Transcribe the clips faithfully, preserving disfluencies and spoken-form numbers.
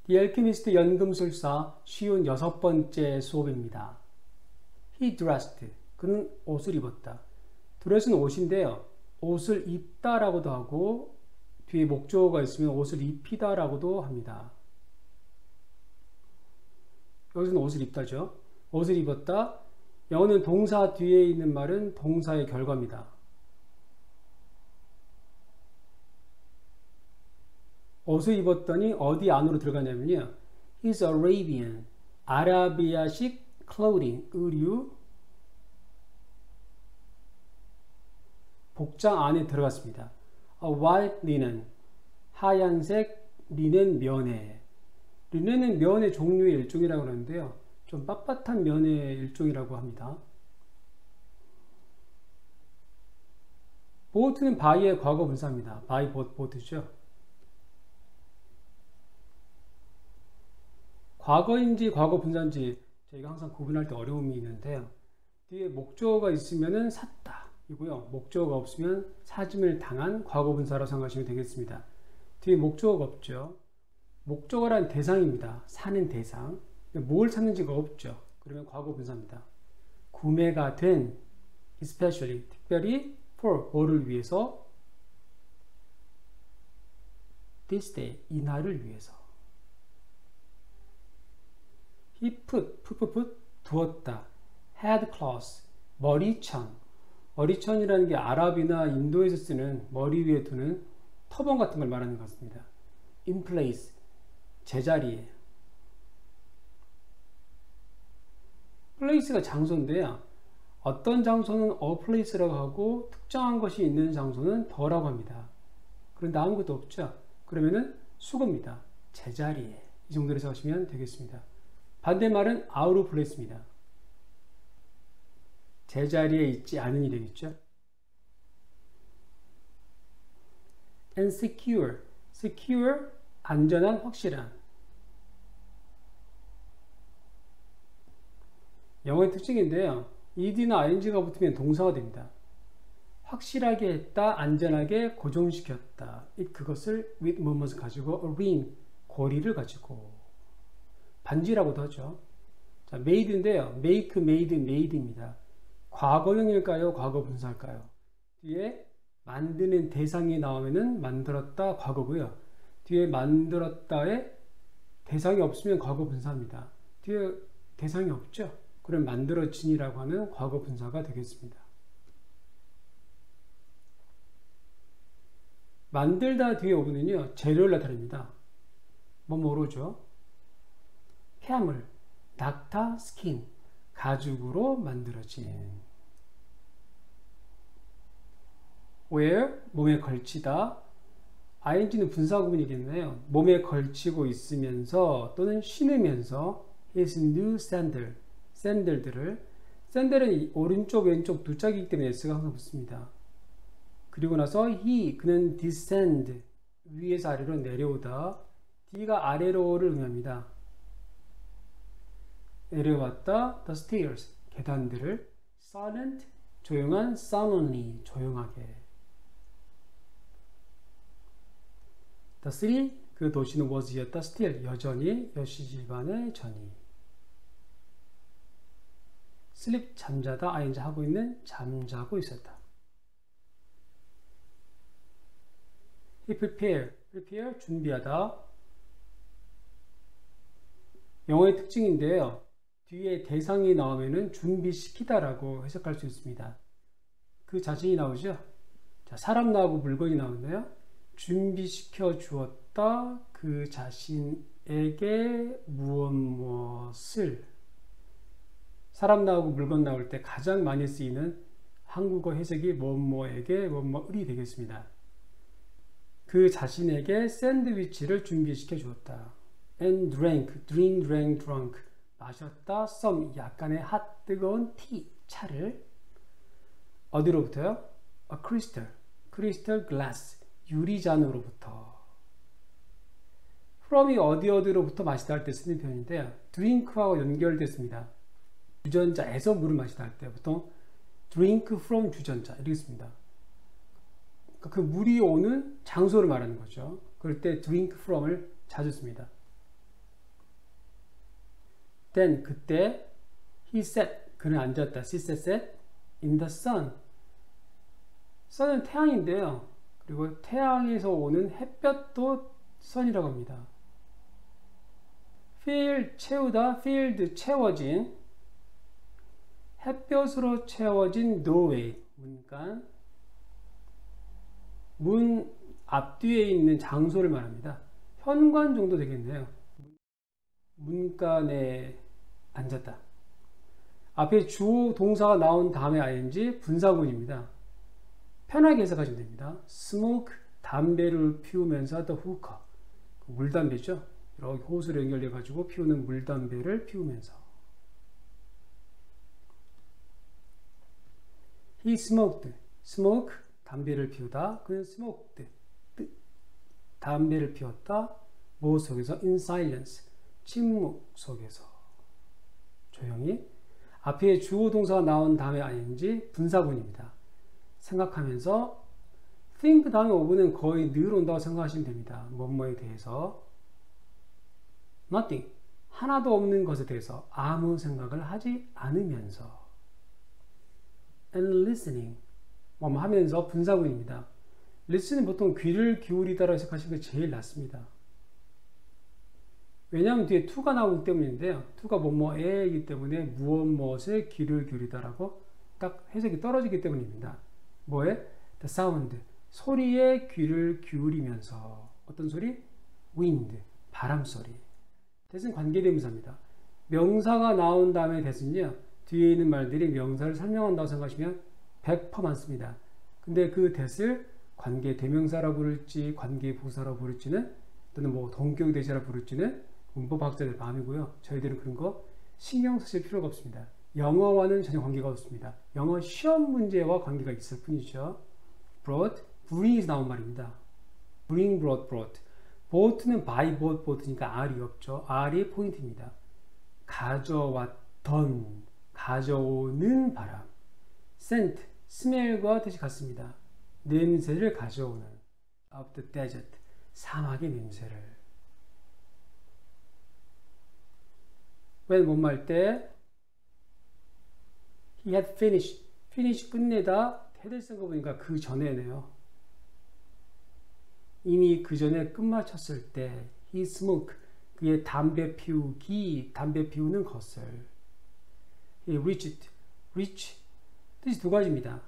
The Alchemist 연금술사 쉬운 여섯 번째 수업입니다. He dressed. 그는 옷을 입었다. dress는 옷인데요. 옷을 입다 라고도 하고 뒤에 목적어가 있으면 옷을 입히다 라고도 합니다. 여기서는 옷을 입다죠. 옷을 입었다. 영어는 동사 뒤에 있는 말은 동사의 결과입니다. 옷을 입었더니 어디 안으로 들어가냐면요. His Arabian, 아라비아식 clothing, 의류, 복장 안에 들어갔습니다. A white linen, 하얀색 리넨 면에. 리넨은 면의 종류의 일종이라고 하는데요. 좀 빳빳한 면의 일종이라고 합니다. 보트는 바이의 과거 분사입니다. 바이 보트, 보트죠. 과거인지 과거 분사인지 저희가 항상 구분할 때 어려움이 있는데요. 뒤에 목적어가 있으면 샀다 이고요. 목적어가 없으면 사짐을 당한 과거 분사라고 생각하시면 되겠습니다. 뒤에 목적어가 없죠. 목적어란 대상입니다. 사는 대상. 뭘 샀는지가 없죠. 그러면 과거 분사입니다. 구매가 된 especially 특별히 for 뭐를 위해서 this day 이날을 위해서 he put put put put 두었다 head cloth 머리천 머리천이라는 게 아랍이나 인도에서 쓰는 머리 위에 두는 터번 같은 걸 말하는 것 같습니다. in place 제자리에 place가 장소인데요. 어떤 장소는 a place라고 하고 특정한 것이 있는 장소는 더라고 합니다. 그런데 아무것도 없죠. 그러면은 수거입니다. 제자리에 이 정도로 생각하시면 되겠습니다. 반대말은 out of place입니다. 제자리에 있지 않은 이 되겠죠. and secure secure 안전한 확실한 영어의 특징인데요. ed나 ing가 붙으면 동사가 됩니다. 확실하게 했다, 안전하게 고정시켰다. 그것을 with 뭐뭇을 가지고 a ring, 고리를 가지고 반지라고도 하죠. 자, made인데요. make, made, made입니다. 과거형일까요? 과거 분사일까요? 뒤에 만드는 대상이 나오면은 만들었다, 과거고요. 뒤에 만들었다에 대상이 없으면 과거 분사입니다. 뒤에 대상이 없죠? 그럼 만들어진이라고 하는 과거 분사가 되겠습니다. 만들다 뒤에 오면요. 재료를 나타냅니다. 뭐뭐로죠? camel, 낙타, skin, 가죽으로 만들어진. wear, 몸에 걸치다. ing는 분사 구문이겠네요. 몸에 걸치고 있으면서 또는 신으면서 his new sandal, 샌들들을 샌들은 오른쪽 왼쪽 두 짝이기 때문에 S가 항상 붙습니다. 그리고 나서 he 그는 descend 위에서 아래로 내려오다 D가 아래로를 의미합니다. 내려왔다 the stairs 계단들을 silent 조용한 solemnly 조용하게 the city 그 도시는 was이었다 still 여전히 여시 집안의 전이 sleep 잠자다 ing 하고 있는 잠자고 있었다. he prepare prepare 준비하다 영어의 특징인데요. 뒤에 대상이 나오면은 준비시키다 라고 해석할 수 있습니다. 그 자신이 나오죠. 자, 사람 나오고 물건이 나오는데요. 준비시켜 주었다 그 자신에게 무엇 무엇을 사람 나오고 물건 나올 때 가장 많이 쓰이는 한국어 해석이 뭐뭐에게 뭐뭐을이 되겠습니다. 그 자신에게 샌드위치를 준비시켜 주었다. and drank, drink, drank, drunk 마셨다, some 약간의 핫 뜨거운 티, 차를 어디로부터요? a crystal, crystal glass 유리잔으로부터 from이 어디 어디로부터 마시다 할 때 쓰는 표현인데요. drink하고 연결됐습니다. 주전자에서 물을 마시다 할 때 보통 drink from 주전자 이렇게 씁니다. 그 물이 오는 장소를 말하는 거죠. 그럴 때 drink from을 자주 씁니다. then 그때 he sat 그는 앉았다. she sat, sat in the sun. sun은 태양인데요. 그리고 태양에서 오는 햇볕도 sun이라고 합니다. fill 채우다, filled 채워진, 햇볕으로 채워진 doorway 문간, 문 앞뒤에 있는 장소를 말합니다. 현관 정도 되겠네요. 문간에 앉았다. 앞에 주어 동사가 나온 다음에 ing 분사구문입니다. 편하게 해석하시면 됩니다. smoke 담배를 피우면서 the hookah 물담배죠. 이렇게 호수로 연결해 가지고 피우는 물담배를 피우면서 he smoked smoke 담배를 피우다 그는 smoked 담배를 피웠다 무엇 속에서 in silence 침묵 속에서 조용히 앞에 주어 동사가 나온 다음에 ing 분사구문입니다. 생각하면서 think 다음에 오브는 거의 늘 온다고 생각하시면 됩니다. 뭐뭐에 대해서 nothing 하나도 없는 것에 대해서 아무 생각을 하지 않으면서 and listening 뭐뭐 하면서 분사구문입니다. listen은 보통 귀를 기울이다라고 해석하시는 게 제일 낫습니다. 왜냐하면 뒤에 to가 나오기 때문인데요. to가 뭐뭐에이기 때문에 무엇 무엇에 귀를 기울이다라고 딱 해석이 떨어지기 때문입니다. 뭐에? the sound 소리에 귀를 기울이면서 어떤 소리? wind 바람 소리. that은 관계대명사입니다. 명사가 나온 다음에 that은요 뒤에 있는 말들이 명사를 설명한다고 생각하시면 백 퍼센트 맞습니다. 근데 그 that을 관계대명사라고 부를지 관계부사라고 부를지는 또는 뭐 동격대시라고 부를지는 문법학자들 마음이고요. 저희들은 그런 거 신경 쓰실 필요가 없습니다. 영어와는 전혀 관계가 없습니다. 영어 시험 문제와 관계가 있을 뿐이죠. brought, bring에서 나온 말입니다. bring, brought, brought. bought는 by, bought, bought니까 R이 없죠. R이 포인트입니다. 가져왔던, 가져오는 바람. scent, smell과 뜻이 같습니다. 냄새를 가져오는 of the desert, 사막의 냄새를. when 뭐뭐 할 때 he had finished, finish 끝내다, head을 쓴 거 보니까 그 전에네요. 이미 그 전에 끝마쳤을 때 he smoked, 그의 담배 피우기, 담배 피우는 것을. he reached, reach 뜻이 두 가지입니다.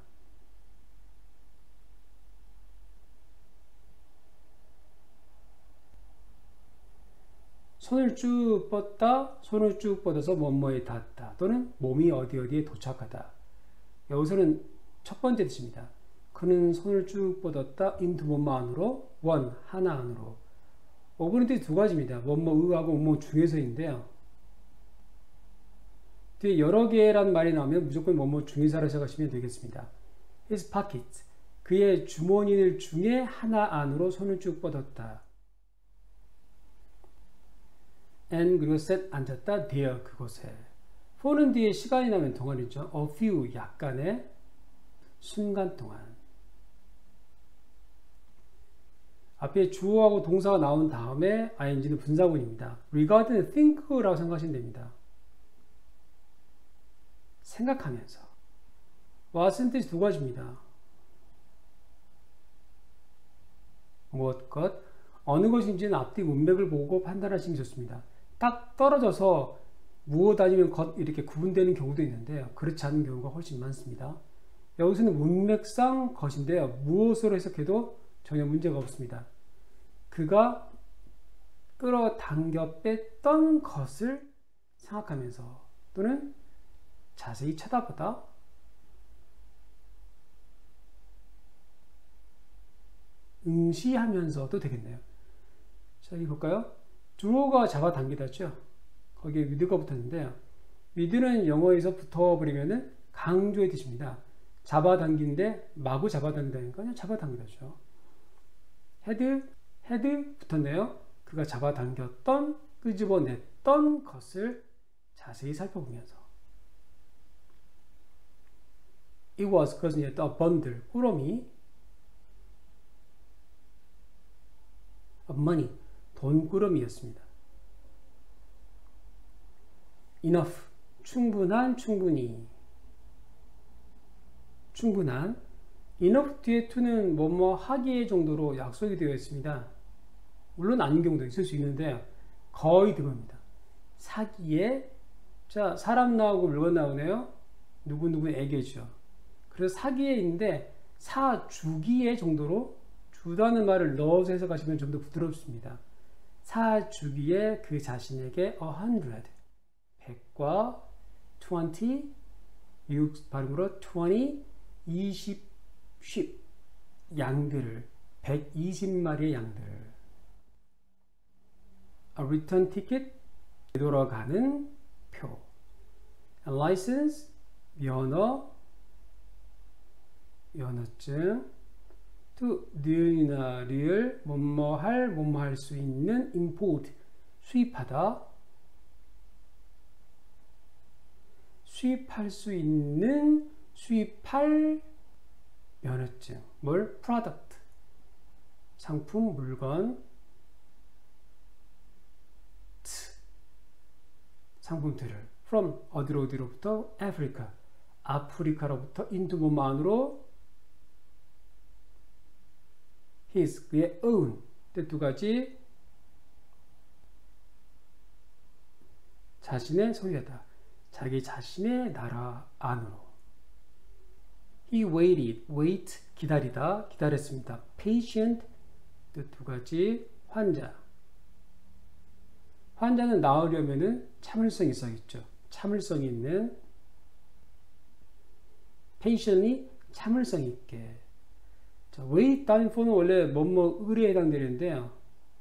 손을 쭉 뻗다, 손을 쭉 뻗어서 뭐뭐에 닿다 또는 몸이 어디 어디에 도착하다. 여기서는 첫 번째 뜻입니다. 그는 손을 쭉 뻗었다 into 뭐뭐 안으로, 원 하나 안으로. 오브는 뜻이 두 가지입니다. 뭐뭐의하고 뭐뭐 중에서인데요. 뒤에 여러 개란 말이 나오면 무조건 뭐뭐 중에서라 생각하시면 되겠습니다. his pocket, 그의 주머니들 중에 하나 안으로 손을 쭉 뻗었다. and 그리고 set 앉았다 there 그곳에. for는 뒤에 시간이 나면 동안이죠. a few 약간의 순간 동안. 앞에 주어하고 동사가 나온 다음에 ing는 분사구문입니다. regard는 think라고 생각하시면 됩니다. 생각하면서. what은 뜻이 두 가지입니다. 무엇 것, 어느 것인지는 앞뒤 문맥을 보고 판단하시면 좋습니다. 딱 떨어져서 무엇 아니면 것 이렇게 구분되는 경우도 있는데요. 그렇지 않은 경우가 훨씬 많습니다. 여기서는 문맥상 것인데요. 무엇으로 해석해도 전혀 문제가 없습니다. 그가 끌어당겨 뺐던 것을 생각하면서 또는 자세히 쳐다보다 응시하면서도 되겠네요. 자, 여기 볼까요? 주어가 잡아당기다죠. 거기에 with가 붙었는데요. with는 영어에서 붙어버리면은 강조의 뜻입니다. 잡아당긴데 마구 잡아당긴다니까 그냥 잡아당기다죠. had, had 붙었네요. 그가 잡아당겼던, 끄집어냈던 것을 자세히 살펴보면서 It was 그것은 a bundle, 꾸러미 of money, 돈꾸러미였습니다. enough, 충분한, 충분히. 충분한. enough 뒤에 to는 뭐뭐 하기의 정도로 약속이 되어 있습니다. 물론 아닌 경우도 있을 수 있는데 거의 그겁니다. 사기에, 자, 사람 나오고 물건 나오네요. 누구누구에게죠. 그래서 사기에인데 사주기에 정도로 주다는 말을 넣어서 해석하시면 좀 더 부드럽습니다. 사주기에 그 자신에게 a hundred, 백과 twenty, 미국 발음으로 twenty, 이십, 십 양들을, 백이십 마리의 양들을. A return ticket, 되돌아가는 표. A license, 면허, 면허증. to 니은이나 리을, 뭐뭐 할, 뭐뭐 할 수 있는 import, 수입하다. 수입할 수 있는, 수입할 면허증. 뭘? product, 상품, 물건. 상품들을 from 어디로 어디로부터 Africa, 아프리카로부터 into 뭐뭐 안으로 his, 그의 own. 두 가지 자신의 소유하다, 자기 자신의 나라 안으로. He waited, wait 기다리다, 기다렸습니다. patient, 두 가지 환자. 환자는 나으려면은 참을성이 있어야겠죠. 참을성이 있는. patiently, 참을성 있게. 자, wait time for는 원래 뭐뭐 을에 해당되는데요.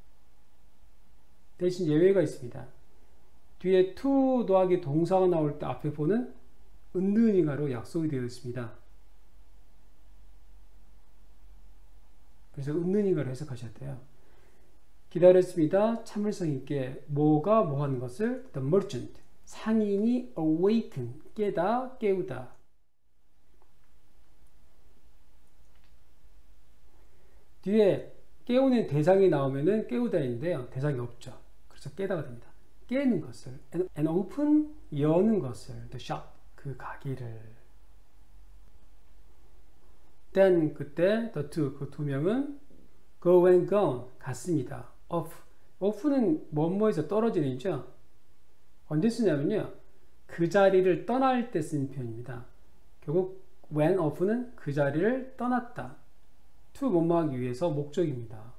대신 예외가 있습니다. 뒤에 to 더하기 동사가 나올 때 앞에 for는 은느니가로 약속이 되어 있습니다. 그래서 은느니가로 해석하셔야 돼요. 기다렸습니다. 참을성 있게. 뭐가 뭐 하는 것을? The merchant, 상인이 awaken, 깨다, 깨우다. 뒤에 깨우는 대상이 나오면은 깨우다인데요. 대상이 없죠. 그래서 깨다가 됩니다. 깨는 것을. and open, 여는 것을. the shop, 그 가게를. then, 그때 the two, 그 두 명은 go and gone, 갔습니다. off, off는 뭐뭐에서 떨어지는 이죠. 언제 쓰냐면요, 그 자리를 떠날 때 쓰는 표현입니다. 결국 when off는 그 자리를 떠났다. to 뭐뭐 하기 위해서 목적입니다.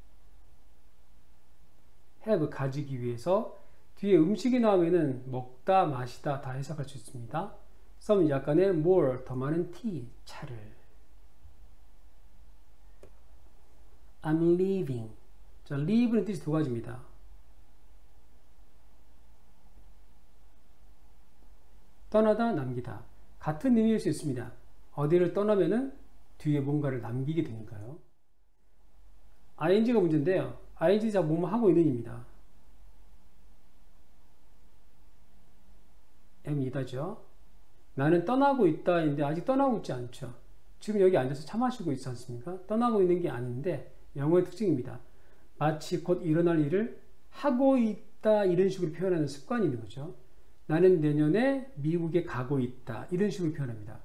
have, 가지기 위해서. 뒤에 음식이 나오면은 먹다, 마시다 다 해석할 수 있습니다. some, 약간의 more, 더 많은 tea, 차를. I'm leaving. 자, leave는 뜻이 두 가지입니다. 떠나다, 남기다. 같은 의미일 수 있습니다. 어디를 떠나면은 뒤에 뭔가를 남기게 되니까요. ing가 문제인데요. ing 자 뭐뭐 하고 있는 입니다. m이다죠. 나는 떠나고 있다인데 아직 떠나고 있지 않죠. 지금 여기 앉아서 차 마시고 있지 않습니까? 떠나고 있는 게 아닌데 영어의 특징입니다. 마치 곧 일어날 일을 하고 있다, 이런 식으로 표현하는 습관이 있는 거죠. 나는 내년에 미국에 가고 있다, 이런 식으로 표현합니다.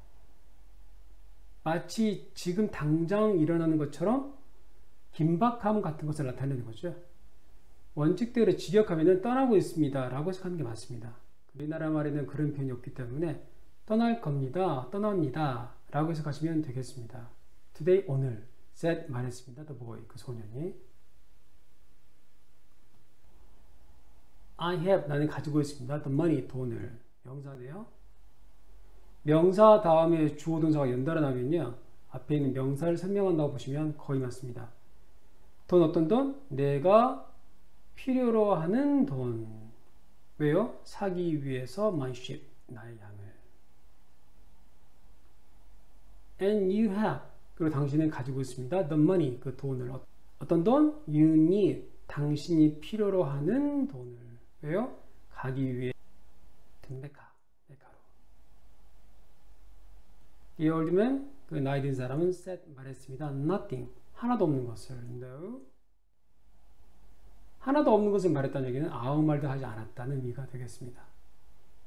마치 지금 당장 일어나는 것처럼 긴박함 같은 것을 나타내는 거죠. 원칙대로 직역하면 떠나고 있습니다 라고 해석하는 게 맞습니다. 우리나라 말에는 그런 표현이 없기 때문에 떠날 겁니다, 떠납니다 라고 해석하시면 되겠습니다. today, 오늘. said, 말했습니다. the boy, 그 소년이. I have, 나는 가지고 있습니다. the money, 돈을. 명사네요. 명사 다음에 주어 동사가 연달아 나면요, 앞에 있는 명사를 설명한다고 보시면 거의 맞습니다. 돈, 어떤 돈? 내가 필요로 하는 돈. 왜요? 사기 위해서 my sheep, 나의 양을. And you have, 그리고 당신은 가지고 있습니다. the money, 그 돈을. 어떤 돈? you need, 당신이 필요로 하는 돈을. 왜요? 가기 위해. 메카, 메카로. The old man, 그 나이 든 사람은 said, 말했습니다. nothing, 하나도 없는 것을. no. 하나도 없는 것을 말했다는 얘기는 아무 말도 하지 않았다는 의미가 되겠습니다.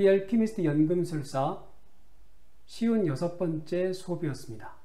The Alchemist 연금술사 쉬운 여섯 번째 수업이었습니다.